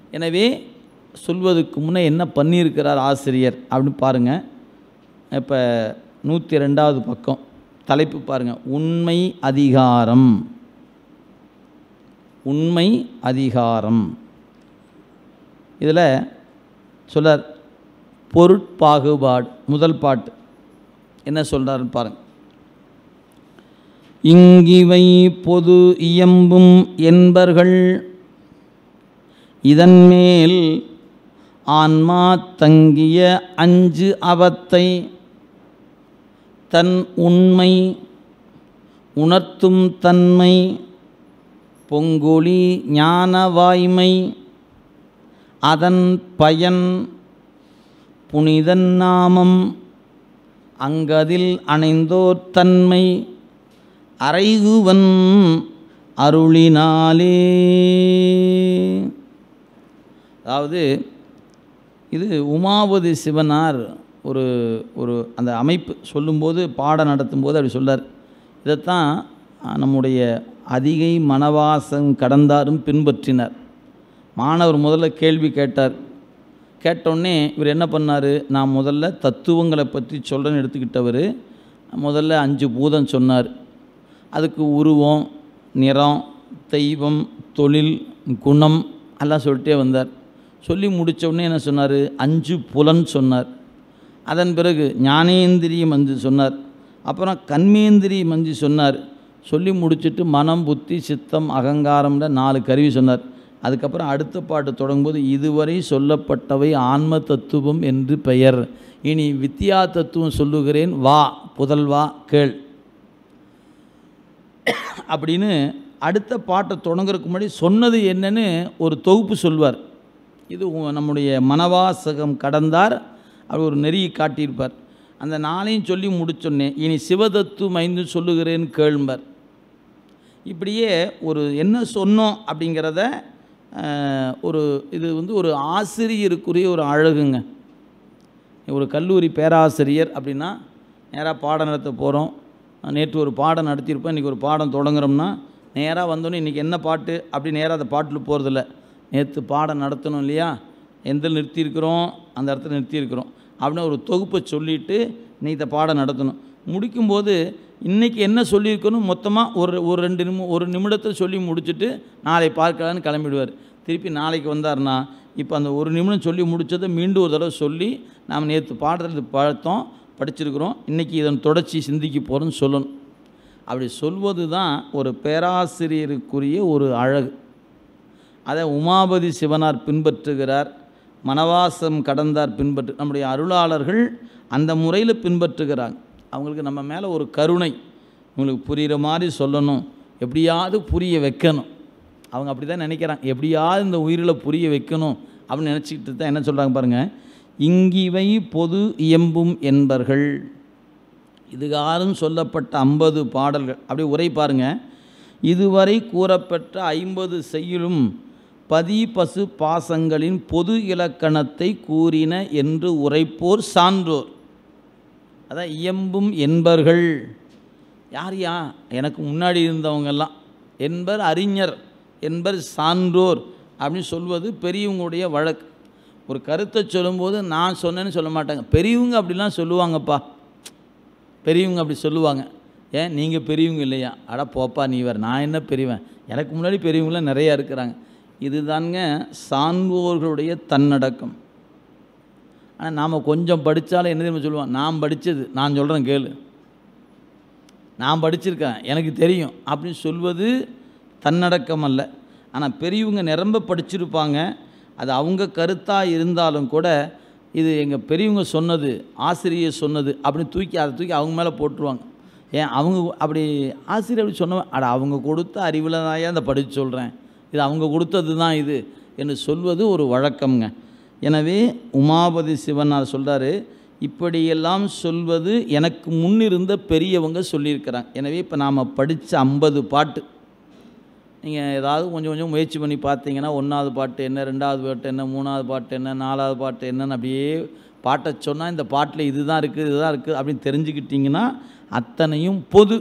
எனவே சொல்வதற்கு முன்னே என்ன பண்ணியிருக்கிறார் ஆசிரியர் அப்படின்னு பாருங்கள். இப்போ 102வது பக்கம் தலைப்பு பாருங்கள், உண்மை அதிகாரம். உண்மை அதிகாரம் இதில் சொல்றார் பொருட்பாகுபாடு. முதல் பாட்டு என்ன சொல்கிறாருன்னு பாருங்கள். இங்கிவை பொது இயம்பும் என்பர்கள் இதன்மேல் ஆன்மா தங்கிய அஞ்சு அவத்தை தன் உண்மை உணர்த்தும் தன்மை பொங்கொழி ஞான வாய்மை அதன் பயன் புனிதன் நாமம் அங்கதில் அணைந்தோர் தன்மை அறைகுவன் அருளினாலே. அதாவது இது உமாபதி சிவனார் ஒரு ஒரு அந்த அமைப்பு சொல்லும்போது பாடம் நடத்தும்போது அப்படி சொல்லார். இதைத்தான் நம்முடைய அதிகை மனவாசம் கடந்தாரும் பின்பற்றினார். மாணவர் முதல்ல கேள்வி கேட்டார். கேட்டோடனே இவர் என்ன பண்ணார், நான் முதல்ல தத்துவங்களை பற்றி சொல்கிறேன்னு எடுத்துக்கிட்டவர் முதல்ல 5 பூதம் சொன்னார். அதுக்கு உருவம், நிறம், தெய்வம், தொழில், குணம் எல்லாம் சொல்லிட்டே வந்தார். சொல்லி முடித்தவுடனே என்ன சொன்னார், 5 புலன் சொன்னார். அதன் பிறகு ஞானேந்திரியம் 5 சொன்னார். அப்புறம் கண்மேந்திரியம் 5 சொன்னார். சொல்லி முடிச்சுட்டு மனம், புத்தி, சித்தம், அகங்காரம்ன்ற 4 கருவி சொன்னார். அதுக்கப்புறம் அடுத்த பாட்டு தொடங்கும்போது இதுவரை சொல்லப்பட்டவை ஆன்ம தத்துவம் என்று பெயர், இனி வித்யா தத்துவம் சொல்லுகிறேன், வா புதல்வா கேள் அப்படின்னு அடுத்த பாட்டை தொடங்குறதுக்கு முன்னாடி சொன்னது என்னன்னு ஒரு தொகுப்பு சொல்வார். இது நம்முடைய மனவாசகம் கடந்தார் அவர் ஒரு நெறியை காட்டியிருப்பார். அந்த 4ஐயும் சொல்லி முடிச்சோன்னே இனி சிவதத்துவம் 5 சொல்லுகிறேன் கேள்பார். இப்படியே ஒரு என்ன சொன்னோம் அப்படிங்கிறத ஒரு இது ஒரு ஆசிரியருக்குரிய ஒரு அழகுங்க. ஒரு கல்லூரி பேராசிரியர் அப்படின்னா நேராக பாடம் நடத்த போகிறோம். நேற்று ஒரு பாடம் நடத்தியிருப்போம், இன்றைக்கி ஒரு பாடம் தொடங்குறோம்னா நேராக வந்தோன்னே இன்றைக்கி என்ன பாட்டு அப்படி நேராக அந்த பாட்டில் போகிறதில்ல. நேற்று பாடம் நடத்தணும் இல்லையா, எந்த நிறுத்தியிருக்கிறோம் அந்த இடத்துல நிறுத்தியிருக்கிறோம் அப்படின்னு ஒரு தொகுப்பை சொல்லிவிட்டு இன்றைக்கி இந்த பாடம் நடத்தணும். முடிக்கும்போது இன்றைக்கி என்ன சொல்லியிருக்கணும் மொத்தமாக ஒரு நிமிடத்தை சொல்லி முடிச்சுட்டு நாளை பார்க்கலான்னு கிளம்பிடுவார். திருப்பி நாளைக்கு வந்தார்னா இப்போ அந்த ஒரு நிமிடம் சொல்லி முடித்ததை மீண்டும் ஒரு தடவை சொல்லி நாம் நேற்று பாடத்தில் படிச்சிருக்கிறோம், இன்றைக்கி இதன் தொடர்ச்சி சிந்திக்க போகிறோன்னு சொல்லணும். அப்படி சொல்வது தான் ஒரு பேராசிரியருக்குரிய ஒரு அழகு. அதை உமாபதி சிவனார் பின்பற்றுகிறார், மனவாசம் கடந்தார் நம்முடைய அருளாளர்கள் அந்த முறையில் பின்பற்றுகிறாங்க. அவங்களுக்கு நம்ம மேலே ஒரு கருணை, உங்களுக்கு புரிகிற மாதிரி சொல்லணும், எப்படியாவது புரிய வைக்கணும். அவங்க அப்படி தான் நினைக்கிறாங்க, எப்படியாவது இந்த உயிரில் புரிய வைக்கணும் அப்படின்னு நினச்சிக்கிட்டு தான் என்ன சொல்கிறாங்க பாருங்கள். இங்கிவை பொது இயம்பும் என்பர்கள் இதுகாரும் சொல்லப்பட்ட 50 பாடல்கள் அப்படி உரை பாருங்கள். இதுவரை கூறப்பட்ட 50 செய்யுளும் பதி பசு பாசங்களின் பொது இலக்கணத்தை கூறின என்று உரைப்போர் சான்றோர். அதான் இயம்பும் என்பர்கள் யார் எனக்கு முன்னாடி இருந்தவங்கெல்லாம் என்பர் அறிஞர் என்பர் சான்றோர் அப்படின்னு சொல்வது பெரியவங்களுடைய வழக்கு. ஒரு கருத்தை சொல்லும்போது நான் சொன்னேன்னு சொல்ல மாட்டாங்க, பெரியவங்க அப்படிலாம் சொல்லுவாங்கப்பா, பெரியவங்க அப்படி சொல்லுவாங்க. ஏன் நீங்கள் பெரியவங்க இல்லையா, அட போப்பா நீ வேறு, நான் என்ன பெரியவன், எனக்கு முன்னாடி பெரியவங்களாம் நிறையா இருக்கிறாங்க. இதுதாங்க சான்றோர்களுடைய தன்னடக்கம். ஆனால் நாம் கொஞ்சம் படித்தாலும் என்ன தெரியுமா சொல்லுவோம், நான் படித்தது நான் சொல்கிறேன் கேளு, நான் படிச்சிருக்கேன் எனக்கு தெரியும் அப்படின்னு சொல்வது தன்னடக்கம் அல்ல. ஆனால் பெரியவங்க நிரம்ப படிச்சிருப்பாங்க, அது அவங்க கருத்தாக இருந்தாலும் கூட இது எங்கள் பெரியவங்க சொன்னது, ஆசிரியர் சொன்னது அப்படின்னு அதை தூக்கி அவங்க மேலே போட்டுருவாங்க. ஏன் அவங்க அப்படி ஆசிரியர் அப்படி சொன்னவன், அட அவங்க கொடுத்த அறிவில் தான் அந்த படித்து சொல்கிறேன், இது அவங்க கொடுத்தது தான் இது என்று சொல்வது ஒரு வழக்கம்ங்க. எனவே உமாபதி சிவனார் சொல்கிறாரு, இப்படியெல்லாம் சொல்வது எனக்கு முன்னிருந்த பெரியவங்க சொல்லியிருக்கிறாங்க. எனவே இப்போ நாம் படித்த 50 பாட்டு நீங்கள் ஏதாவது கொஞ்சம் கொஞ்சம் முயற்சி பண்ணி பார்த்தீங்கன்னா 1வது பாட்டு என்ன, 2வது பாட்டு என்ன, 3வது பாட்டு என்ன, 4வது பாட்டு என்னன்னு அப்படியே பாட்டை சொன்னால் இந்த பாட்டில் இதுதான் இருக்குது அப்படின்னு தெரிஞ்சுக்கிட்டிங்கன்னா அத்தனையும் பொது.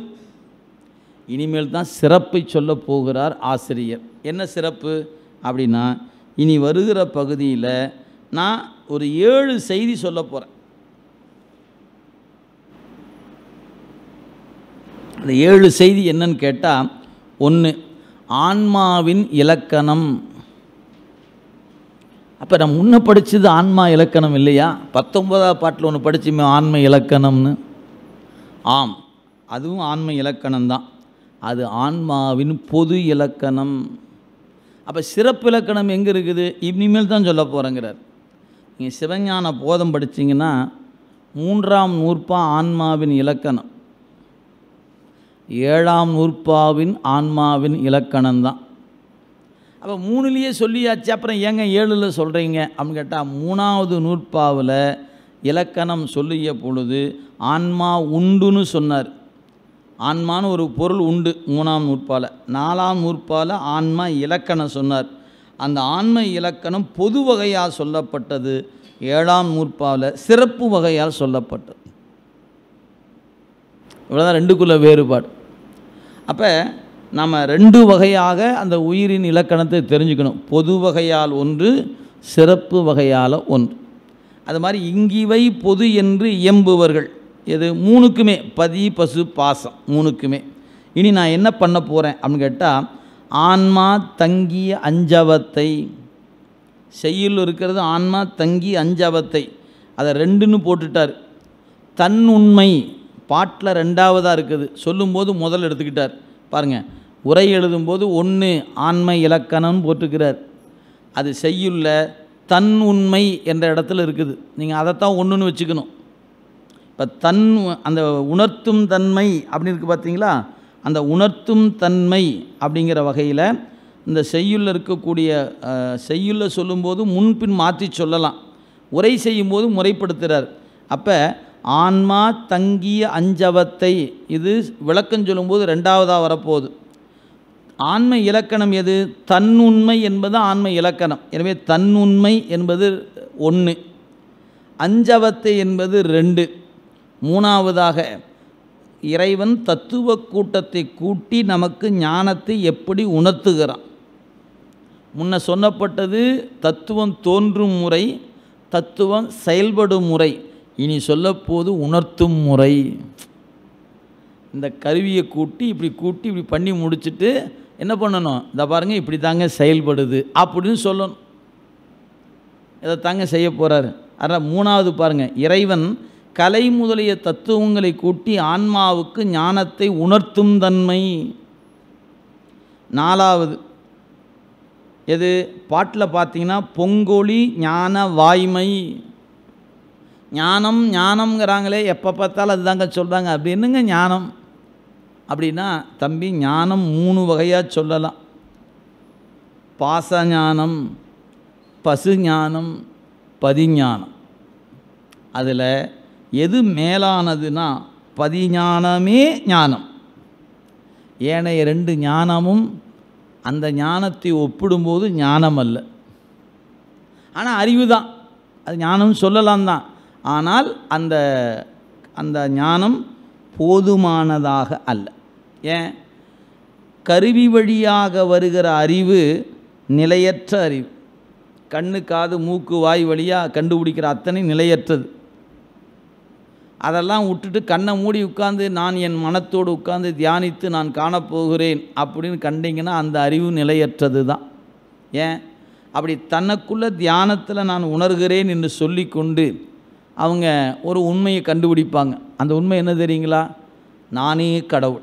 இனிமேல் தான் சிறப்பை சொல்ல போகிறார் ஆசிரியர். என்ன சிறப்பு அப்படின்னா, இனி வருகிற பகுதியில் நான் ஒரு 7 செய்தி சொல்ல போகிறேன். அந்த 7 செய்தி என்னன்னு கேட்டால், 1 ஆன்மாவின் இலக்கணம். அப்போ நான் முன்ன படித்தது ஆன்மா இலக்கணம் இல்லையா? 19ஆவது பாட்டில் ஒன்று படிச்சுமே ஆன்ம இலக்கணம்னு. ஆம், அதுவும் ஆன்ம இலக்கணம்தான். அது ஆன்மாவின் பொது இலக்கணம். அப்போ சிறப்பு இலக்கணம் எங்கே இருக்குது? இனிமேல் தான் சொல்ல போகிறேங்கிறார். நீங்கள் சிவஞான போதம் படித்தீங்கன்னா 3ஆம் நூற்பா ஆன்மாவின் இலக்கணம், 7ஆம் நூற்பாவின் ஆன்மாவின் இலக்கணம்தான். அப்போ 3லேயே சொல்லியாச்சு, அப்புறம் ஏங்க 7ல் சொல்கிறீங்க அப்படின்னு கேட்டால், 3ஆவது நூற்பாவில் இலக்கணம் சொல்லிய பொழுது ஆன்மா உண்டுன்னு சொன்னார். ஆன்மான்னு ஒரு பொருள் உண்டு 3ஆம் நூற்பாவில். 4ஆம் நூற்பாவில் ஆன்மா இலக்கணம் சொன்னார். அந்த ஆன்ம இலக்கணம் பொது வகையால் சொல்லப்பட்டது. 7ஆம் நூற்பாவில் சிறப்பு வகையால் சொல்லப்பட்டது. இவ்வளோதான் ரெண்டுக்குள்ள வேறுபாடு. அப்போ நம்ம 2 வகையாக அந்த உயிரின் இலக்கணத்தை தெரிஞ்சுக்கணும். பொது வகையால் ஒன்று, சிறப்பு வகையால் ஒன்று. அது மாதிரி இங்கிவை பொது என்று இயம்புவர்கள். இது 3க்குமே, பதி பசு பாசம் 3க்குமே. இனி நான் என்ன பண்ண போகிறேன் அப்படின்னு கேட்டால், ஆன்மா தங்கிய அஞ்சவத்தை, செய்யுள் இருக்கிறது ஆன்மா தங்கி அஞ்சவத்தை, அதை 2ன்னு போட்டுட்டார். தன் உண்மை பாட்டில் 2ஆவதாக இருக்குது, சொல்லும்போது முதல் எடுத்துக்கிட்டார். பாருங்கள், உரை எழுதும்போது 1 ஆன்ம இலக்கணம் போட்டுக்கிறார். அது செய்யுள்ள தன் உண்மை என்ற இடத்துல இருக்குது. நீங்கள் அதைத்தான் 1ன்னு வச்சுக்கணும். இப்போ தன் அந்த உணர்த்தும் தன்மை அப்படின்னு இருக்குது பார்த்தீங்களா? அந்த உணர்த்தும் தன்மை அப்படிங்கிற வகையில் இந்த செய்யுள்ள இருக்கக்கூடிய செய்யுள்ள சொல்லும்போது முன்பின் மாற்றி சொல்லலாம், உரை செய்யும்போது முறைப்படுத்துகிறார். அப்போ ஆன்மா தங்கிய அஞ்சவத்தை, இது விளக்கம் சொல்லும்போது 2ஆவதாக வரப்போகுது. ஆன்ம இலக்கணம் எது? தன்னுண்மை என்பது ஆன்ம இலக்கணம். எனவே தன்னுண்மை என்பது 1, அஞ்சவத்தை என்பது 2. 3ஆவதாக இறைவன் தத்துவ கூட்டத்தை கூட்டி நமக்கு ஞானத்தை எப்படி உணர்த்துகிறான். முன்ன சொன்னப்பட்டது தத்துவம் தோன்றும் முறை, தத்துவம் செயல்படும் முறை. இனி சொல்லப்போது உணர்த்தும் முறை. இந்த கருவியை கூட்டி இப்படி பண்ணி முடிச்சுட்டு என்ன பண்ணணும்? இதை பாருங்கள், இப்படி தாங்க செயல்படுது அப்படின்னு சொல்லணும். இதை தாங்க செய்ய போகிறாரு. அதனால் 3ஆவது பாருங்கள், இறைவன் கலை முதலிய தத்துவங்களை கூட்டி ஆன்மாவுக்கு ஞானத்தை உணர்த்தும் தன்மை. 4ஆவது எது? பாட்டில் பார்த்தீங்கன்னா பொங்கொழி ஞான வாய்மை. ஞானம் ஞானம்ங்கிறாங்களே, எப்போ பார்த்தாலும் அதுதாங்க சொல்கிறாங்க. அப்படி என்னங்க ஞானம் அப்படின்னா, தம்பி ஞானம் 3 வகையாக சொல்லலாம். பாச ஞானம், பசு ஞானம், பதிஞானம். அதில் எது மேலானதுன்னா பதிஞானமே ஞானம். ஏனைய 2 ஞானமும் அந்த ஞானத்தை ஒப்பிடும்போது ஞானம் அல்ல. ஆனால் அறிவு தான், அது ஞானம் சொல்லலாம் தான். ஆனால் அந்த அந்த ஞானம் போதுமானதாக அல்ல. ஏன்? கருவி வழியாக வருகிற அறிவு நிலையற்ற அறிவு. கண்ணு காது மூக்கு வாய் வழியாக கண்டுபிடிக்கிற அத்தனை நிலையற்றது. அதெல்லாம் விட்டுட்டு கண்ணை மூடி உட்கார்ந்து நான் என் மனத்தோடு உட்கார்ந்து தியானித்து நான் காணப்போகிறேன் அப்படின்னு கண்டிங்கன்னா அந்த அறிவு நிலையற்றது தான். ஏன்? அப்படி தனக்குள்ள தியானத்தில் நான் உணர்கிறேன் என்று சொல்லி கொண்டு அவங்க ஒரு உண்மையை கண்டுபிடிப்பாங்க. அந்த உண்மை என்ன தெரியுங்களா? நானே கடவுள்.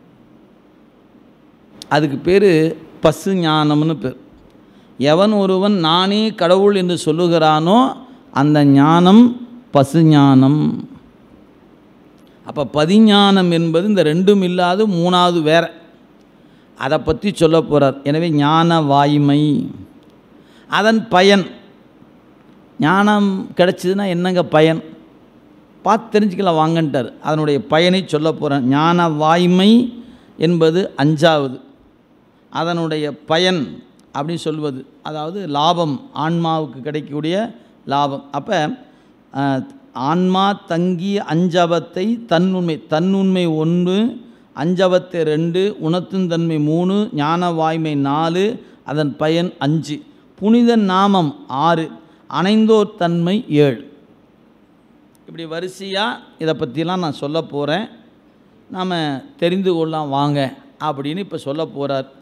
அதுக்கு பேர் பசு ஞானம்னு பேர். எவன் ஒருவன் நானே கடவுள் என்று சொல்லுகிறானோ அந்த ஞானம் பசு ஞானம். அப்போ பதிஞானம் என்பது இந்த 2ம் இல்லாத 3ஆவது வேற. அதை பற்றி சொல்ல போகிறார். எனவே ஞான வாய்மை, அதன் பயன். ஞானம் கிடச்சிதுன்னா என்னங்க பயன்? பார்த்து தெரிஞ்சுக்கலாம் வாங்கன்ட்டார். அதனுடைய பயனை சொல்ல போகிறேன். ஞான வாய்மை என்பது 5ஆவது. அதனுடைய பயன் அப்படின்னு சொல்வது, அதாவது லாபம், ஆன்மாவுக்கு கிடைக்கக்கூடிய லாபம். அப்போ ஆன்மா தங்கிய அஞ்சவத்தை தன்னுண்மை, தன்னுண்மை 1, அஞ்சவத்தை 2, உணர்த்தும் தன்மை 3, ஞான வாய்மை 4, அதன் பயன் 5. புனித நாமம் 6, அணைந்தோர் தன்மை 7. இப்படி வரிசையாக இதை பற்றிலாம் நான் சொல்ல போகிறேன். நாம் தெரிந்து கொள்ளலாம் வாங்க அப்படின்னு இப்போ சொல்ல போகிறார்.